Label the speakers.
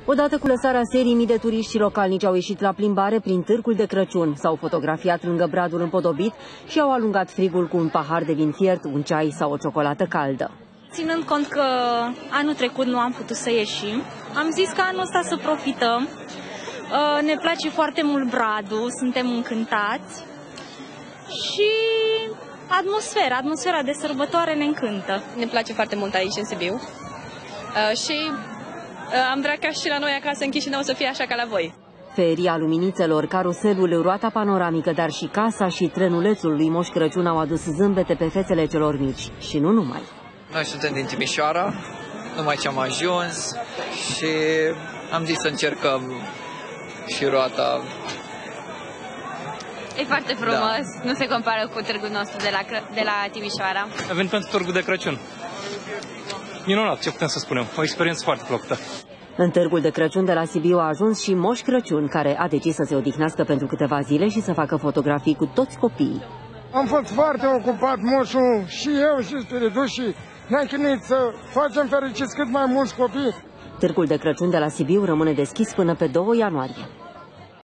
Speaker 1: Odată cu lăsarea serii, mii de turiști și localnici au ieșit la plimbare prin târgul de Crăciun. S-au fotografiat lângă bradul împodobit și au alungat frigul cu un pahar de vin fiert, un ceai sau o ciocolată caldă.
Speaker 2: Ținând cont că anul trecut nu am putut să ieșim, am zis că anul ăsta să profităm. Ne place foarte mult bradul, suntem încântați și atmosfera de sărbătoare ne încântă.
Speaker 3: Ne place foarte mult aici în Sibiu și am vrea ca și la noi acasă în Chișinău să fie așa ca la voi.
Speaker 1: Feria luminițelor, caruselul, roata panoramică, dar și casa și trenulețul lui Moș Crăciun au adus zâmbete pe fețele celor mici și nu numai.
Speaker 4: Noi suntem din Timișoara, numai ce am ajuns și am zis să încercăm și roata.
Speaker 3: E foarte frumos, nu se compară cu târgul nostru de la Timișoara.
Speaker 5: Am venit pentru târgul de Crăciun. Minunat, ce putem să spunem, o experiență foarte plăcută.
Speaker 1: În târgul de Crăciun de la Sibiu a ajuns și Moș Crăciun, care a decis să se odihnească pentru câteva zile și să facă fotografii cu toți copiii.
Speaker 6: Am fost foarte ocupat, moșul, și eu și spiritușii. Ne-am chinuit să facem fericiți cât mai mulți copii.
Speaker 1: Târgul de Crăciun de la Sibiu rămâne deschis până pe 2 ianuarie.